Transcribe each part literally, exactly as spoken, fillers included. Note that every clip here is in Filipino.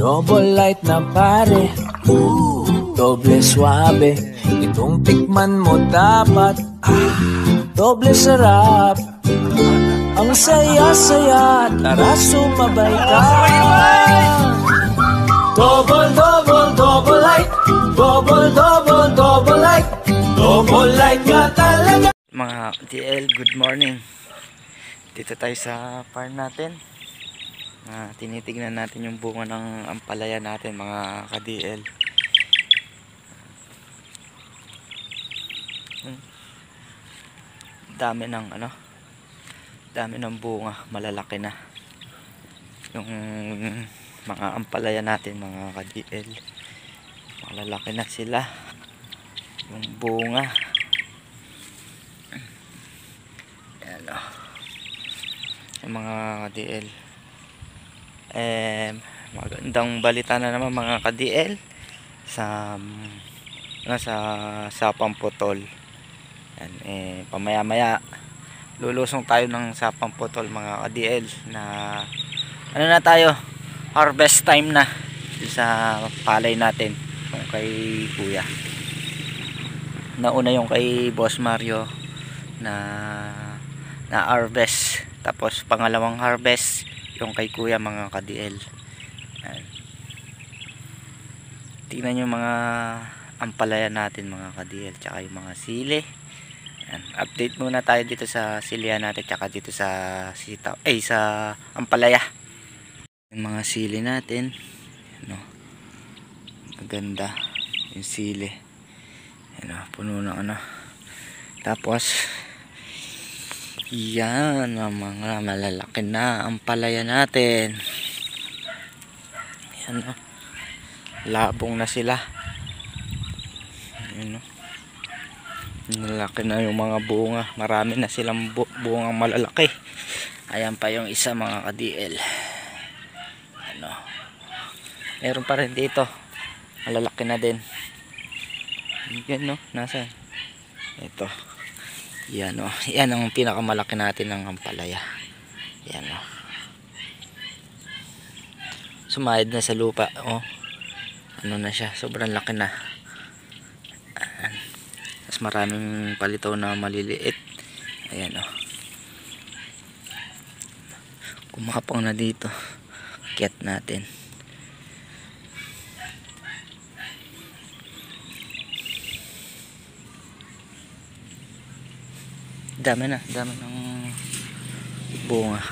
Double light na pare, doble suabe. Itong tikman mo dapat, ah, doble sarap. Ang saya-saya, tara sumabay ka. Double, double, double light. Double, double, double light. Double light ka talaga. Mga D L, good morning. Dito tayo sa farm natin. Uh, tinitignan natin yung bunga ng ampalaya natin, mga ka-D L. Hmm. Dami ng ano, dami ng bunga, malalaki na yung mga ampalaya natin, mga ka-D L. Malalaki na sila yung bunga. Ayan o, yung mga ka-D L. Eh, magandang balita na naman mga ka-D L sa nasa Sapang Putol. Yan, eh, pamaya maya lulusong tayo ng Sapang Putol mga ka-D L, na ano na tayo, harvest time na sa palay natin, yung kay kuya. Nauna yung kay Boss Mario na na harvest, tapos pangalawang harvest yung kay kuya, mga ka-D L. Ayan. Tingnan yung mga ampalaya natin mga ka-D L, tsaka yung mga sili. Ayan. Update muna tayo dito sa silihan natin, tsaka dito sa sitaw, eh sa ampalaya. Yung mga sili natin, ano, maganda yung sili. Ano, puno ng ano. Tapos yan ang mga malalaki na ampalaya natin. Yan o, labong na sila. Yan o, malalaki na yung mga bunga. Marami na silang bu bungang malalaki. Ayan pa yung isa mga ka-D L. Ano, meron pa rin dito, malalaki na din. Yan no, nasaan? Ito. Yan o, yan ang pinakamalaki natin ng ampalaya. Yan o, sumayad na sa lupa o, ano na siya, sobrang laki na. Ayan. Tapos maraming palitaw na maliliit. Ayan o, kumapang na dito. Kiat natin. Dami na, dami ng bunga.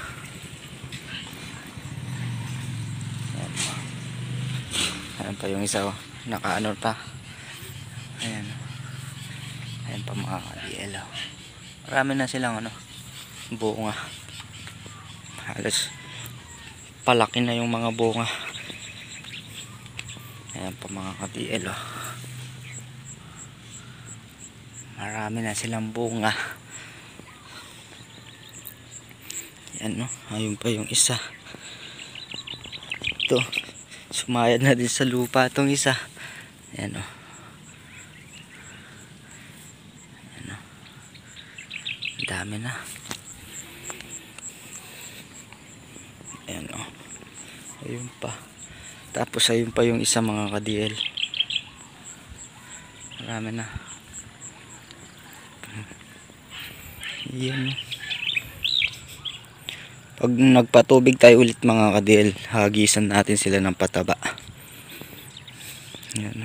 Ayan. Ayan pa yung isa, oh. Nakaano pa. Ayan. Ayan pa mga ka-D L. Marami na silang ano, bunga. Halos palaki na yung mga bunga. Ayan pa mga ka-D L. Oh. Marami na silang bunga. Yan no, ayun pa yung isa. Ito, sumayad na din sa lupa itong isa. Yan o. Yan o, dami na. Yan o, ayun pa. Tapos ayun pa yung isa mga ka-D L. Marami na. Yan o. Pag nagpatubig tayo ulit mga ka-D L, hagisan natin sila ng pataba. Yan o.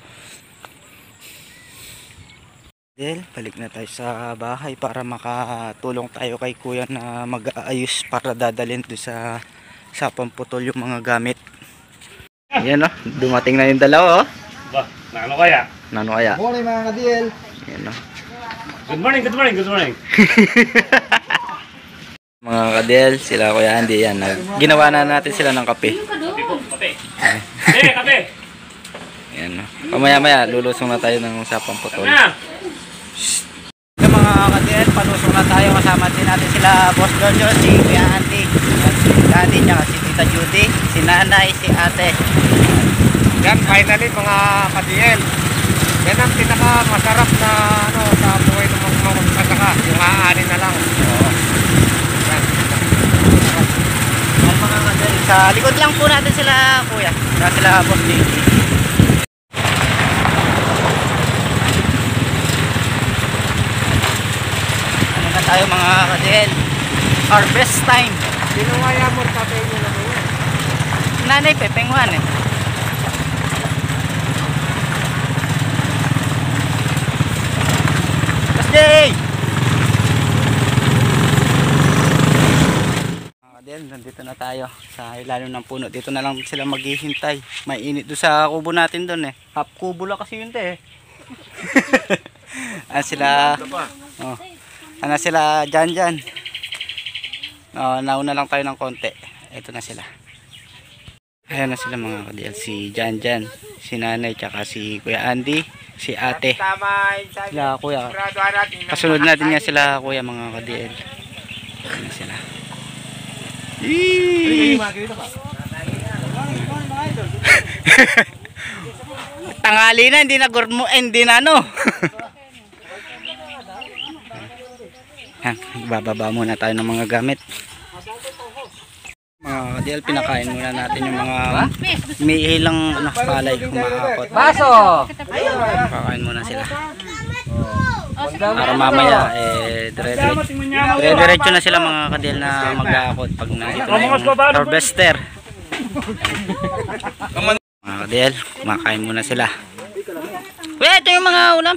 D L, balik na tayo sa bahay para makatulong tayo kay kuya na mag-aayos para dadalhin doon sa Sapang Putol yung mga gamit. Yan o, dumating na yung dalawa o. Ba, nano kaya? Nano kaya? Good morning mga ka-D L. Yan o. Good morning, good morning, good morning. Mga ka-D L, sila kuya Andy, yan. Ginawa na natin sila ng kape. Kape po, kape. Eh, kape. Yan o. Pamaya maya, lulusong na tayo ng Sapang Putol. Na. Yung mga ka-D L, palusong na tayo. Kasama din natin sila Boss Jojo, si kuya Andy, at si Daddy, tsaka si Tita Judy, si Nanay, si Ate. Yan, finally mga ka-D L. Yan ang pinaka masarap na ano sa buhay ng mga magsasaka. Yung aanin na lang. Oo. Yan. Ang mga ka-D L, Sa likod lang po natin sila kuya. Saka sila boss J P. Ano na tayo mga ka-D L? Harvest time. Sino kaya mo tatay nyo naman yan? Nanay Pepengwan eh. Boss J! Then, nandito na tayo sa ilalim ng puno. Dito na lang sila maghihintay. May init doon sa kubo natin doon eh. Half kubo lang kasi yun eh. Ano sila? Oh. Ano sila dyan dyan? Oh, nauna lang tayo ng konti. Ito na sila. Ayan na sila mga ka-D L. Si Jan Jan, si Nanay, tsaka si Kuya Andy, si Ate. Sila Kuya. Kasunod natin nga sila Kuya mga ka-D L. Ayan na sila. Eee! Tangali na, hindi na gurmo, eh, hindi na ano. Yan, bababa muna tayo ng mga gamit. Mga ka-D L, pinakain muna natin yung mga may ilang ano, palay kumakakot. Baso! Pakain muna sila. Para mamaya eh dire-diretso dire-diretso na sila mga ka-D L na mag-aakot pag nandito na yung harvester. Mga ka-D L, kumakain muna sila. Kuya, ito yung mga ulam.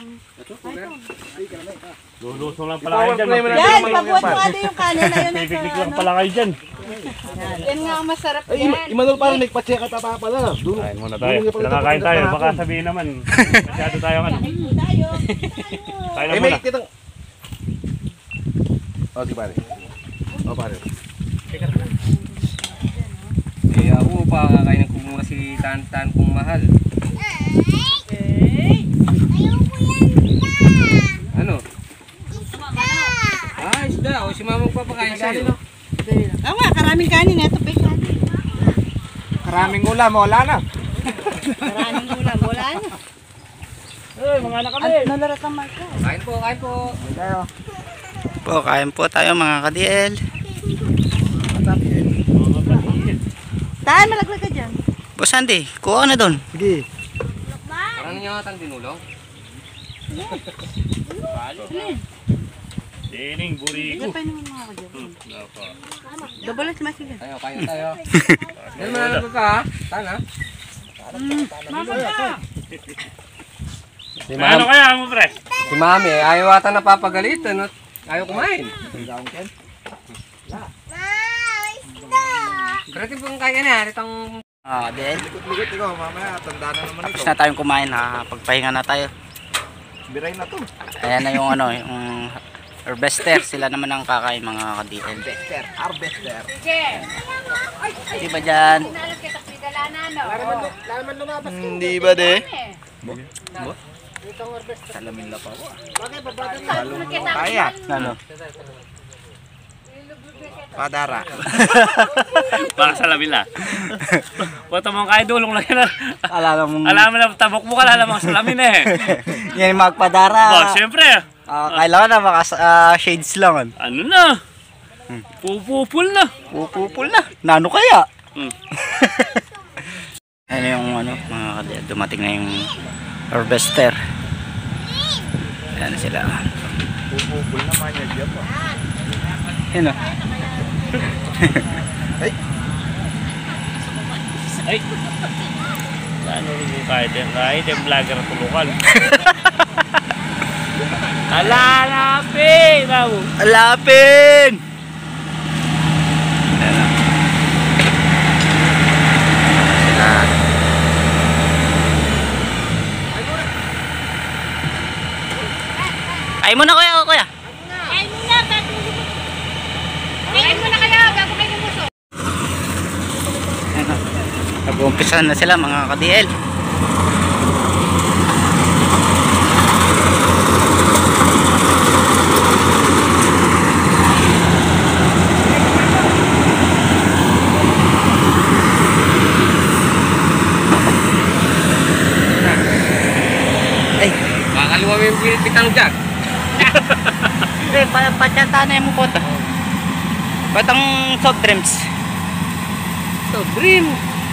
Lulusong lang pala kayo dyan. Yan, pabuhat mo ate yung kanin na yun. Pipiklik lang pala kayo dyan. Yan nga ang masarap yan. Imanol parang nagpacheck at tapa pala. Kain muna tayo. Nakakain tayo. Baka sabihin naman. Masyado tayo ano. Tayo. Kain na Eh, may muna. kitang... O, di pare. O, pare. Eh ako pa kakainin ko muna si Tantan kong mahal. Ano? Ah, isda. O si mama magpapakain sa'yo. Oo nga, karaming kanin. Ito pa yung kanin. Karaming ulam, wala na. Karaming ulam. Wala na. Eh, mga anak kami. Ano larat ang marka? Kain po, kain po. Po, kain po tayo mga ka-D L. Tahan, malaglag ka dyan. Boss Andy, kuha ka na doon. Sige. Parang ninyo atang dinulong. Dining, burigo. Yan pa yung mga ka dyan. Double at masila. Tayo, kain tayo. Yan manalo ka ha? Tana. Si Ano mami, kaya mo pre? si mami, ayaw ata napapagalitan at ayaw kumain. Pero ito pong kaya na, itong... Ah, D L. Ligot ikaw, mamaya. Tanda na naman ito. Tapos na tayong kumain ha. Pagpahinga na tayo. Biray na to. Ayan na yung ano, yung harvester. Sila naman ang kakain mga ka-D L. Harvester. Harvester. Di ba dyan? Hindi ba de? Salamin na pa ako. Kaya. Ano? Padara. Baka sa labila. Bata mo kayo dulong lang yan. Alala mong... Alam mo na, tabok mo ka, alam mo sa lamin eh. Yan yung magpadara. Oh, siyempre. Ah, kailangan na maka ah, shades lang. Ano na? Pupupul na. Pupupul na. Nano kaya? Hmm. Ano yung ano, mga ka-D L, dumating na yung harvester. Ayan na sila. Pupupul naman yan dyan po. Yan o. Ay. Ay. Ano rin yung kahit yung kahit yung vlogger tulukan. Alalapin! Alapin! Ayan na. Sila. Ay mo na kuya, kuya. Kain muna, bago Kain muna kayo, bago kayo lumusok. Nag-umpisa na sila mga ka-D L. Ay, Makakaluwa mo yung pitang dyan. hindi, patyata na yung mukot. Batang soft drinks. Ito, green.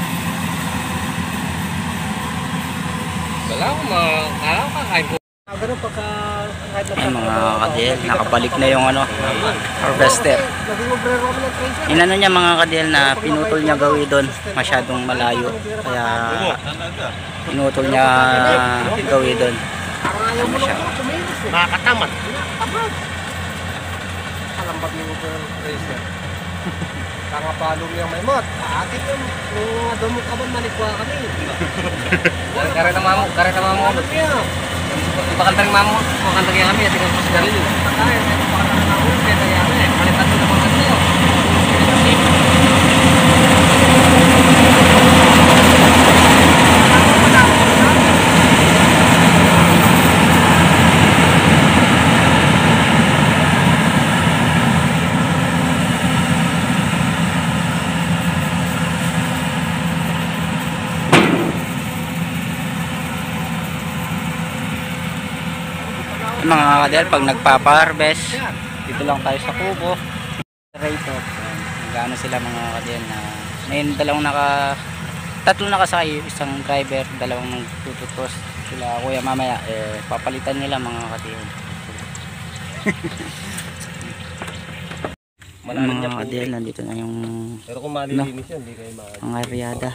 Wala ko, kala ko kakain ko. Ganun pagka kahit na Ay, mga kadel, nakabalik na yung ano, harvester. naging obrero kami ng tracer. Inano niya mga kadel na pinutol niya gawin doon, masyadong malayo. Kaya pinutol niya gawin doon. Parang ayaw mo lang kumilos eh. Nakakatamad. Kalambag ni obrero ng tracer. Kangapalo niya may mot. Atin yung nung adamo ka ba malikwa kami. Kare na mamo, kare na mamo. Ano kaya? Bakal tayong mamo, bakal tayong kami, at ikaw po si Darlene. Bakal tayong bakal tayong mamo, kaya tayong kami, kalitan ko na mga kanyo. Mga kadel, pag nagpapa-harvest, dito lang tayo sa kubo. Operator. Gano sila mga kadel na may dalawang naka tatlo nakasakay, isang driver, dalawang nagtututos. Sila kuya mamaya eh papalitan nila mga kadel. Mga kadel, nandito na yung Pero kung malilinis yan, hindi kayo maaari. mga aryada.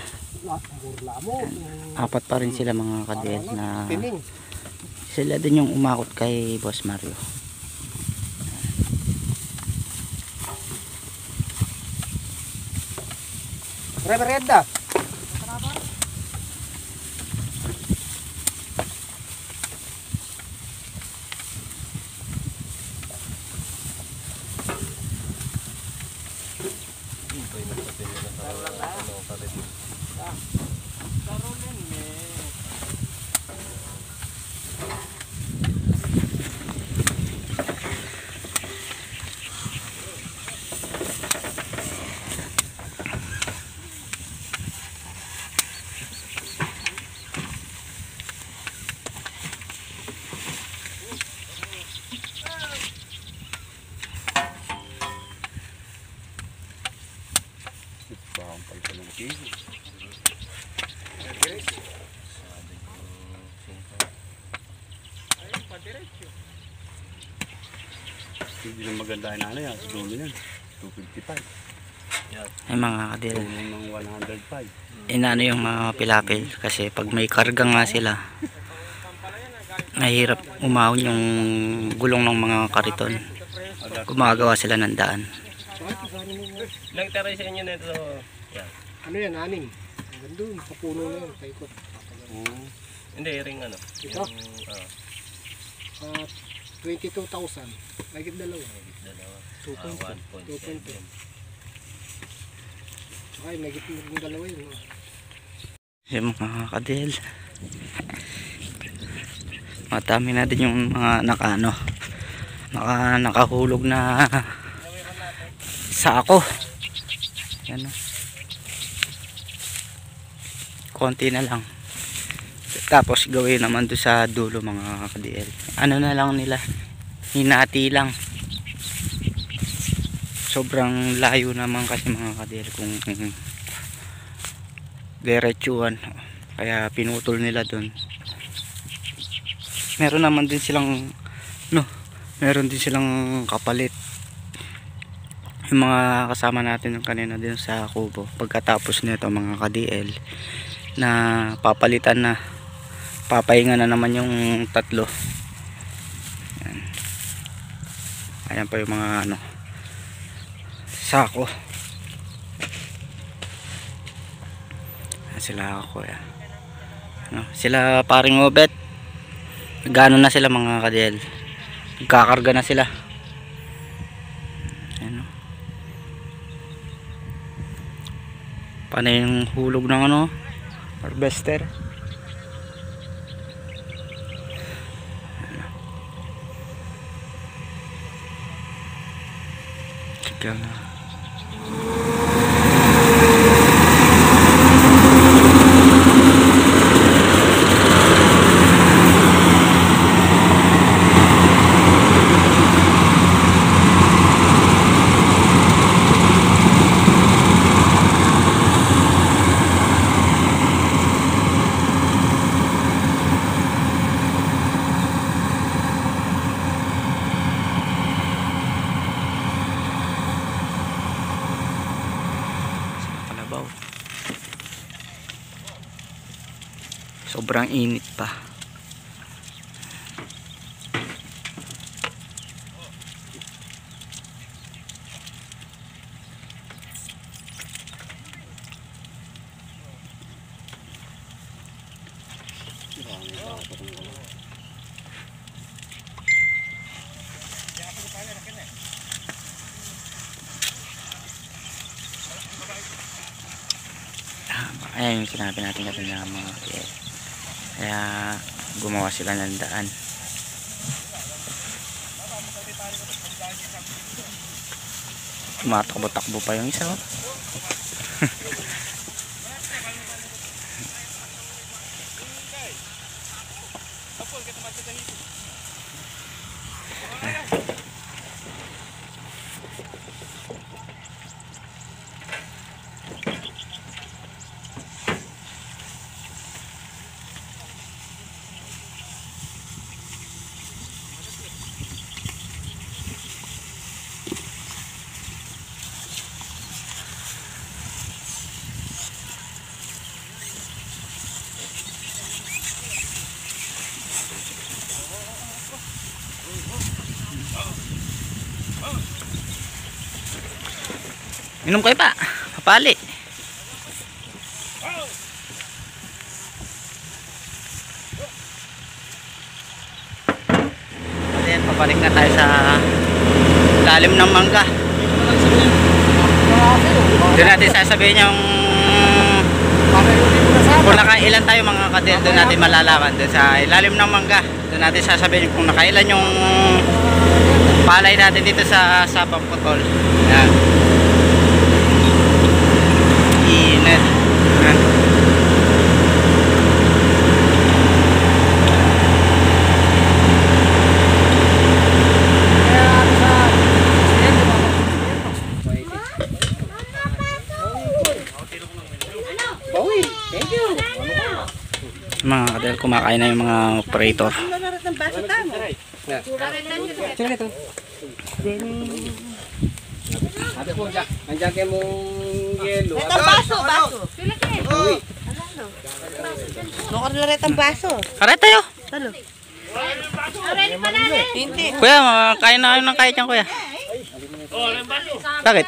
Apat pa rin sila mga kadel na sila din yung umakot kay Boss Mario. Reverenda. Hindi na maganda na ano yan. Siguro yan. two fifty-five. Ay mga kadel, Tulong ng one hundred five. inano yung mga pilapil kasi pag may karga nga sila mahirap umahon yung gulong ng mga kariton. Gumagawa sila ng daan. Ilang taray sa inyo na ito? Yan. Ano yan, aning? Ang ganda yun, papuno na yun, paikot. Hindi, ring ano. Ito? Yung, ah, Uh, twenty-two thousand. Magit dalawa. dalawa. two point Ah, two. one point two point two. seven. Tsaka yung magit yung dalawa yun. No? Yung mga kadel, matami na din yung mga nakano naka, nakahulog na sako. Yan o, konti na lang. Tapos gawin naman doon sa dulo mga ka-D L. Ano na lang nila, hinati lang. Sobrang layo naman kasi mga ka-D L kung diretsuhan. Kaya pinutol nila doon. Meron naman din silang no, meron din silang kapalit. Yung mga kasama natin ng kanina din sa kubo. Pagkatapos nito mga ka-D L na papalitan na, papahinga na naman yung tatlo. Ayan. Ayan pa yung mga ano, sako. Ayan sila ako ya. Ano, sila paring Obet. Gano na sila mga ka-D L. Nagkakarga na sila. Ayan o. Paano yung hulog ng ano, harvester. Sigaw na. ibabaw. Sobrang init pa. Ayan yung sinabi natin kanina mga kaya, kaya gumawa sila ng daan. Tumatakbo-takbo pa yung isa, oh. Inom kayo pa, papali. Ayan, papalik na tayo sa lalim ng mangga. Doon natin sasabihin yung kung nakailan tayo mga kadel. Doon natin malalaman doon sa ilalim ng mangga. Doon natin sasabihin kung nakailan yung palay natin dito sa Sapang Putol. Ayan. Init. Ayan. Mga kadel, kumakain na yung mga operator. Sino ito? Sabi ko dyan, nandiyan kayo mong yelo. Retang baso, baso. Nukar na retang baso. Karet tayo. Talo. Ready pa na rin. Hindi. Kuya, kain na kayo ng kahit yan kuya. Bakit?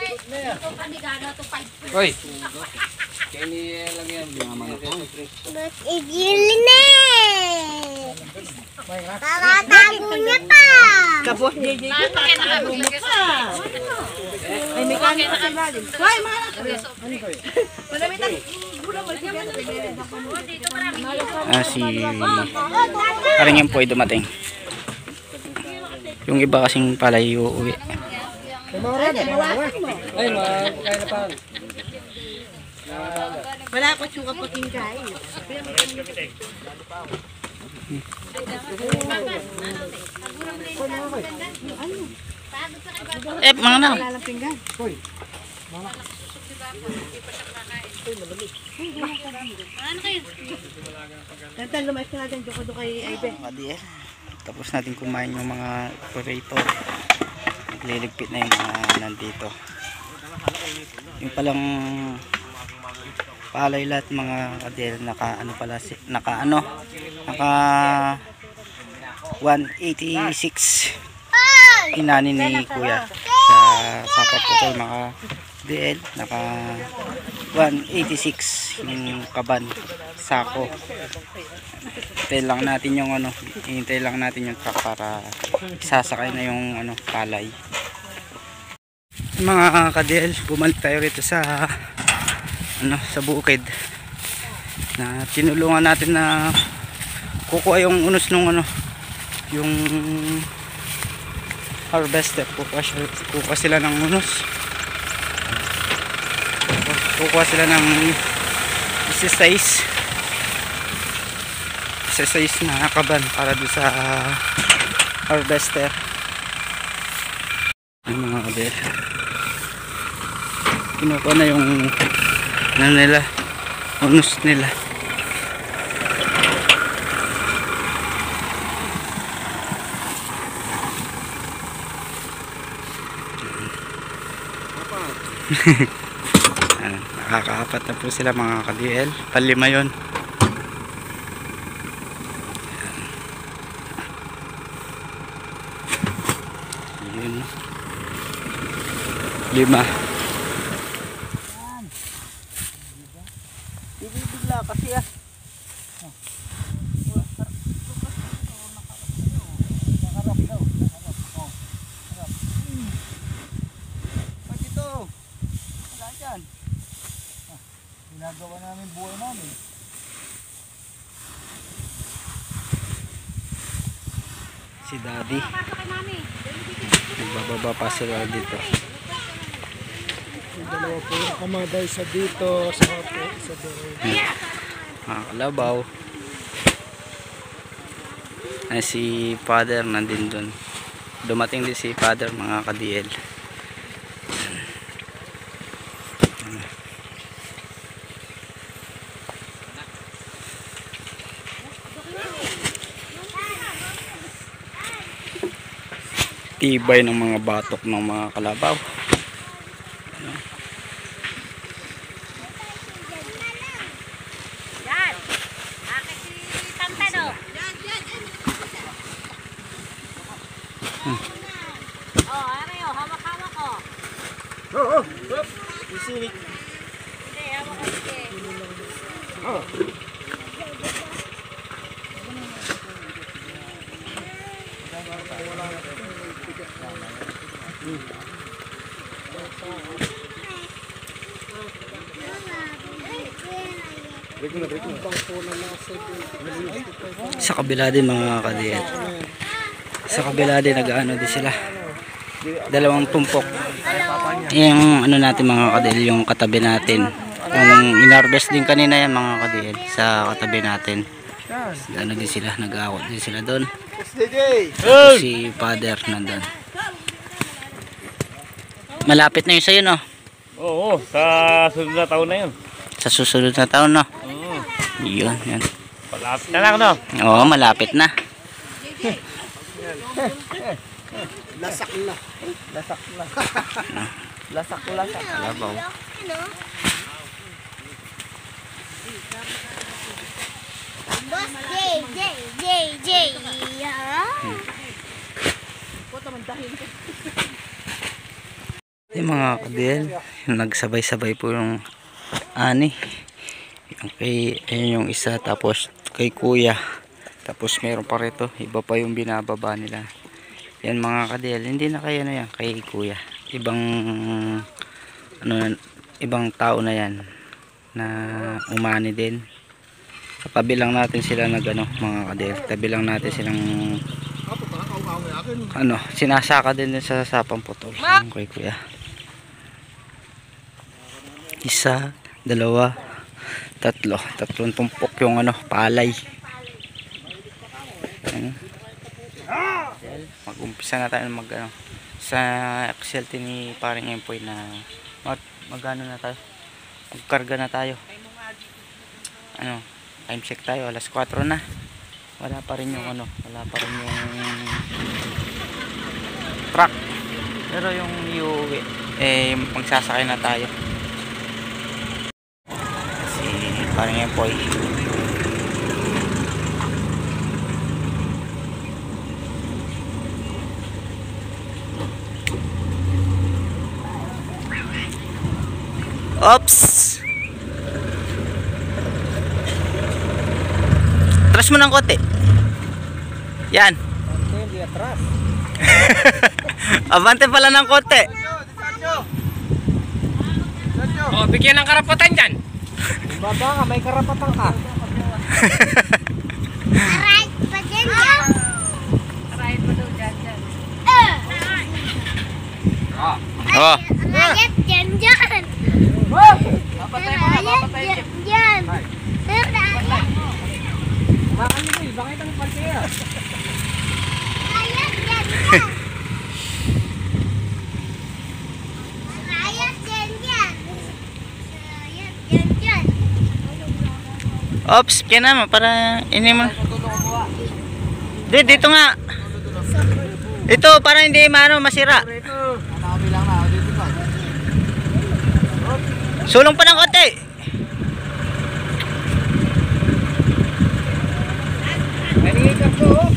Hoy. Kaya ni lang yan. But igil na. Tatago niya pa. Kapos J J ko. Tatago niya pa. Ay, may kanin pa sa lalim. Hoy, mga malamitan. Ah, si parang yan po ay dumating. Yung iba kasing palay uuwi. Ay, makakain na pa. Wala ko suka po tingkay. Eh, mga na. Tantan lumayas ka natin dito kay Aibe. Kadiel. Tapos natin kumain yung mga operator. Liligpit na yung mga nandito. Yung palang palay lahat mga kadiel, naka ano pala si, naka ano naka one eighty-six inani ni kuya sa Sapang Putol mga D L, naka one eighty-six yung kaban sako. Hintay lang natin yung ano, hintay lang natin yung truck para sasakay na yung ano palay. Mga ka-D L, bumalik tayo rito sa ano, sa bukid na tinulungan natin na kukuha yung unos nung ano, yung harvester. Kukuha, kukuha sila ng unos, kukuha sila ng isa size isa size na kaban para doon sa harvester. Yung mga kabel kinukuha na yung ano nila, unos nila. Ano, Nakakaapat na po sila mga ka-D L. Palima yun. Yun. Lima. Bibigla kasi ah. Ginagawa namin buhay namin. Si Daddy. Nagbababa pa sila dito. Dalawa po yung kamaday sa dito, sa po isa doon. Mga kalabaw. Ay, si Father nandun dun. Dumating din si Father mga ka-D L. Tibay ng mga batok ng mga kalabaw. Yan. Akin si Tantano. Oh, ano yun? Hawak-hawak ko. Oo, oo. Isinik. Hindi, hawak ko sige. Oo. Sa kabila din mga ka-D L. Sa kabila din nag-ano din sila. Dalawang tumpok. Yung ano natin mga ka-D L, yung katabi natin. Yung inharvest din kanina yan mga ka-D L sa katabi natin. Ano din sila, nag-aawat din sila doon. Si Father nandun. Malapit na yun sa'yo, no? Oo, sa sunod na taon na yun. Sa susunod na taon, no? Oo. Yun, yun. Malapit na lang, no? Oo, malapit na. Lasak na. Lasak na. Lasak na. Lasak. Kalabaw. Boss J, J, J, J. Yung mga ka-D L, nagsabay-sabay po yung ani. Yung kay, ayun yung isa, tapos kay kuya. Tapos meron pa rito, iba pa yung binababa nila. Yan mga ka-D L, hindi na kaya na yan, kay kuya. Ibang, ano, ibang tao na yan, na umani din. Tabi lang natin sila nag ano, mga ka-D L. Tabi lang natin silang ano, sinasaka din din sa sapang putol. Yung kay kuya. Isa, dalawa, tatlo. Tatlong tumpok yung ano, palay. Ayan. Mag-umpisa na tayo mag ano, sa Excel ni paring Empoy na mag, magano na tayo. Magkarga na tayo. Ano, time check tayo, alas kwatro na. Wala pa rin yung ano, wala pa rin yung truck. Pero yung iuwi, eh magsasakay na tayo. Si paring Empoy. Oops! Atras mo ng konti. Yan. Hindi atras. Abante pala ng konti. Oh, bigyan ng karapatan dyan. Baba ka, may karapatan ka. Right pa dyan dyan. Right pa daw dyan dyan. Oh. Rayat dyan dyan. Papatay mo na, Rayat papatay. dyan dyan. Rayat. Bakit nyo, bakit ang palkaya? Rayat dyan dyan. Rayat dyan dyan. Rayat dyan dyan. Oops, kaya naman para ini mo. Di, dito nga. Ito para hindi maano masira. Nakabilang na, dito ka. Sulong pa ng konti. Dali! Nalingikap ko, oh.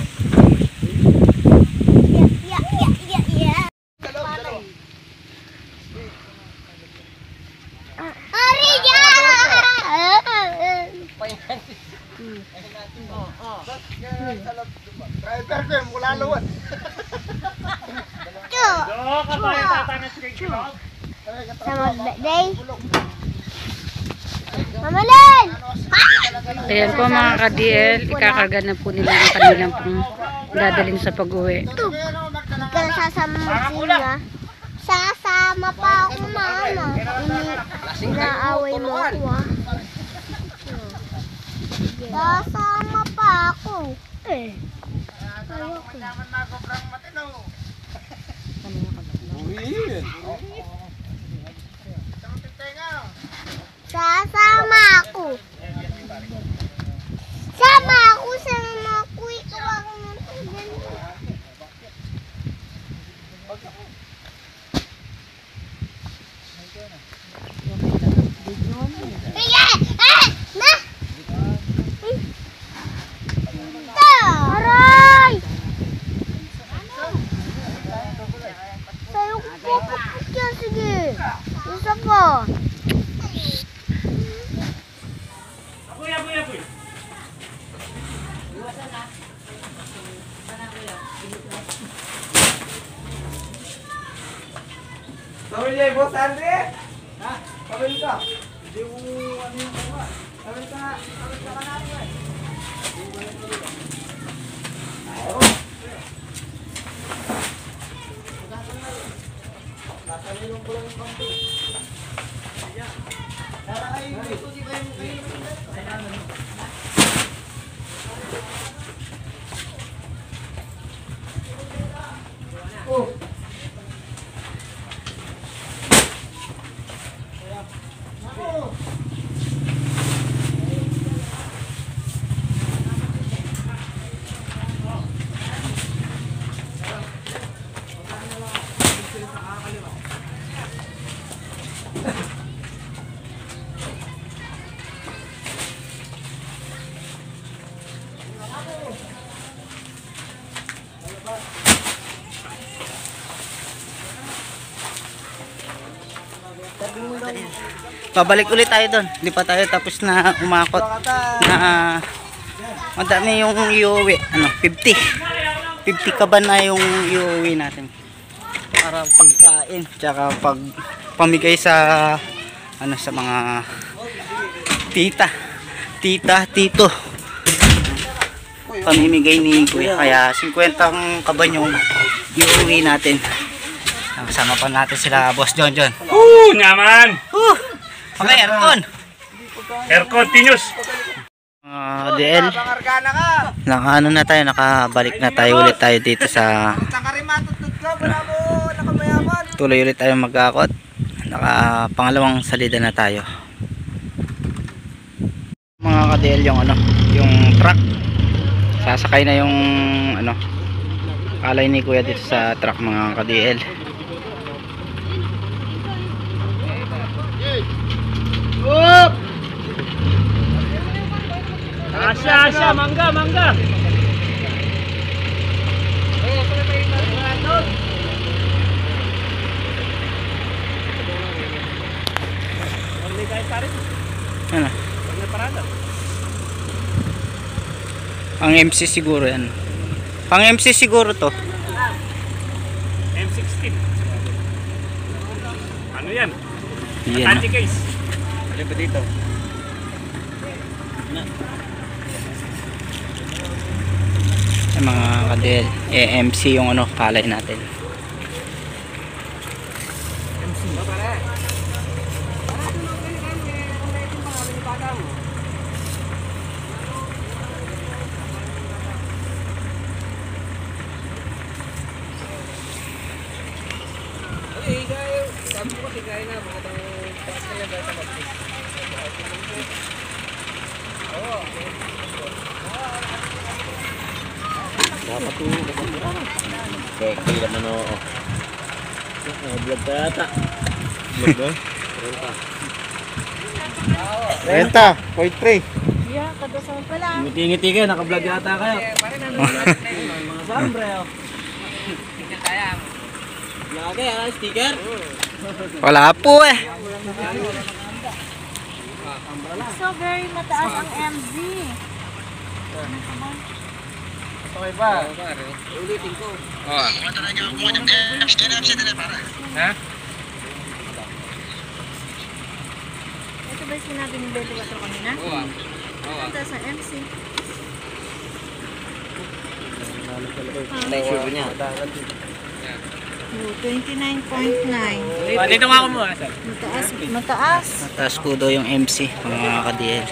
Ya, ya, ya, ya. Ariya! Driver ko yung mula luwan. Chu! Sama day. Mamalan! Ayan po mga ka-D L, ikakaga na po nila ang kanilang pang dadalhin sa pag-uwi. Hindi ka nasasama magsinga. Sasama pa ako, mama. Ini, inaaway mo ako, ah. Sasama pa ako. Eh. Ayoko. Sasama ako. Sama ako sa mga kuy ko ako ng tugan. Sige! Eh! Na! Ito! Aray! Sa'yo ko papapot yan, sige. Isa pa. Pamilya, Boss Andre? Ha? Pamilya ka? Hindi mo ano yung kawa. Pamilya ka nga. Pamilya ka na ako eh. Oh. Pabalik ulit tayo doon. Hindi pa tayo tapos na umakot na madami yung iuwi. Ano, fifty. fifty kaban na yung iuwi natin. Para pagkain, tsaka pag pamigay sa ano sa mga tita, tita, tito. Pamimigay ni Kuya. Kaya fifty ang kaban yung iuwi natin. Kasama pa natin sila Boss John John. Uh, naman! Uh! Okay, aircon. Air continuous. Uh, D L. Naka ano na tayo, nakabalik na tayo ulit tayo dito sa tuloy ulit tayo mag-akot. Naka pangalawang salida na tayo. Mga ka-D L, yung ano, yung truck. Sasakay na yung ano, alay ni Kuya dito sa truck mga ka-D L. Asya, asya, mangga, mangga. Ano? Ang M C siguro yan. Pang M C siguro to. M sixteen. Ano yan? Yan. Anti-case. Ano ba dito? Yung mga kadel, eh, M C yung ano, palay natin. Okay, kaya naman o. Vlog ka yata. Vlog ba? Renta, point three. Yeah, kadasal pala. Ngiti-ngiti kayo, naka-vlog yata kayo. Mga sambre, oh. Lagi, ah, sticker. Wala po eh. So very mataas ang M Z. Okay ba? Ulitin ko. Oh. Ha? Ito ba yung sinabi ni Betty Water kanina? Oo. Ang taas ang M Z. Pressure niya. twenty-nine point nine. Dito nga ako mo, sir. Mataas. Mataas. Taas po daw yung M C, mga ka-D L.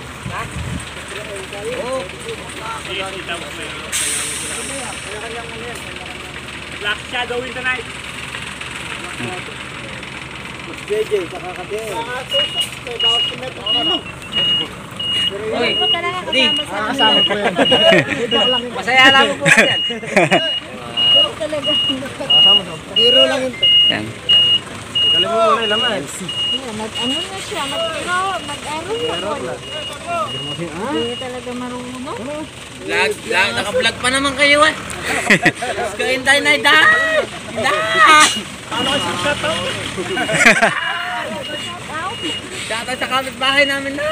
Black Shadow in the night. Hindi ko talaga kasama sa amin. Masaya lang po yan. Pero talaga. Biro lang yun. Yan. Galing mo muna yung laman. Nag-ano na siya. Nag-iro. Nag-aron na po. Hindi talaga marunong. Vlog, vlog, naka-vlog pa naman kayo eh. Let's go in tayo na ida. Ida. Ano kasi shoutout? Shoutout sa kapitbahay namin na.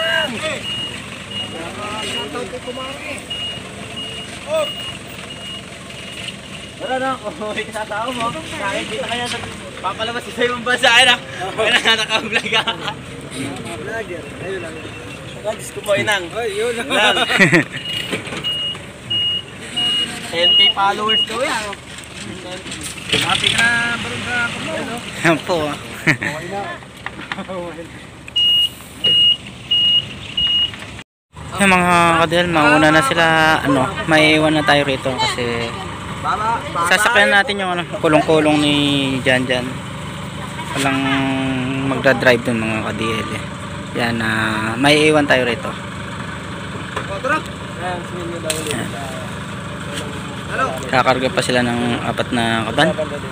Tara na, kung may tao mo, kahit kita kaya sa papalabas sa ibang bansa, ay na, kaya na naka-vlog ka. Vlogger, ayun lang. Diyos ko mo, inang. Ay, yun lang. ten K followers ko yan. Happy ka na, barong ka ako mo, no? Yan po. ah. Yung mga ka-D L, mauna na sila, ano, maiiwan na tayo rito kasi sasakyan natin yung ano, kulong-kulong ni Jan Jan. Walang magdadrive dun mga ka-D L eh. Yan, uh, maiiwan tayo rito. Yan. Kakarga pa sila ng apat na kaban.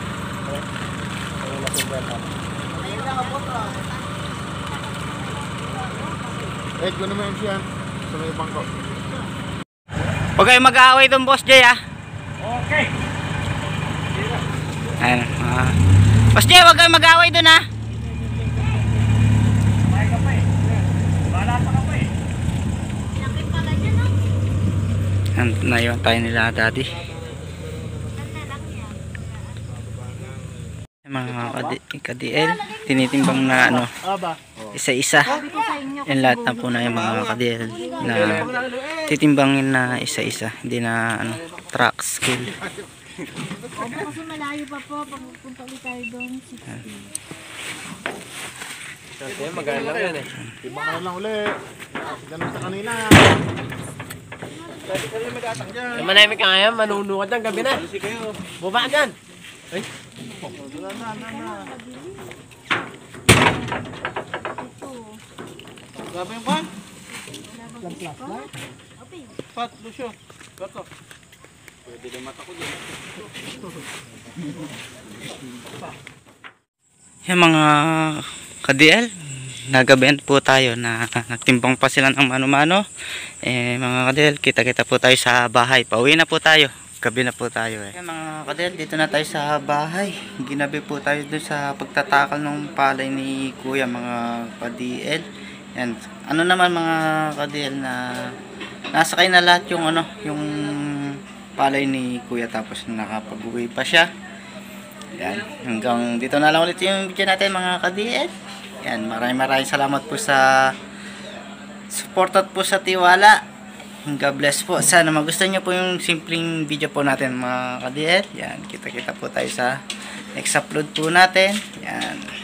Eh, gano'n mo yung siya. Sa may bangko. Huwag kayo mag-aaway doon, Boss Jay, ah. Okay. Ayan, ah. Boss Jay, huwag kayo mag-aaway doon, ah. May ka pa eh. Bala pa ka pa eh. Laki pala dyan, no? Ayan, naiwan tayo nila, Daddy. Mga ka-D L, tinitimbang na ano, isa-isa. Yan lahat na po na yung mga ka-D L na titimbangin na isa-isa, hindi na ano, track skill. Opo, kasi malayo pa po. Pag punta ulit tayo doon, sixty. Kasi maganda lang yan eh. Iba ka lang ulit. Ganun sa kanina. Yung manahimik ka ngayon, manuno ka dyan gabi na. Baba ka dyan. Ay. Grabe yung pan? Pat, Lucio. Gato. Pwede din mata ko dyan. Yung mga ka-D L, nagabihan po tayo na nagtimbang pa sila ng mano-mano. Eh, mga ka-D L, kita-kita po tayo sa bahay. Pauwi na po tayo. Gabi na po tayo eh. Yung mga ka-D L, dito na tayo sa bahay. Ginabi po tayo doon sa pagtatakal ng palay ni Kuya, mga ka-D L. Yan. Ano naman mga ka-D L na nasakay na lahat yung ano, yung palay ni Kuya, tapos nakapag-uwi pa siya. Yan. Hanggang dito na lang ulit yung video natin mga ka-D L. Yan. Maraming maraming salamat po sa support at po sa tiwala. God bless po. Sana magustuhan nyo po yung simpleng video po natin mga ka-D L. Yan. Kita-kita po tayo sa next upload po natin. Yan.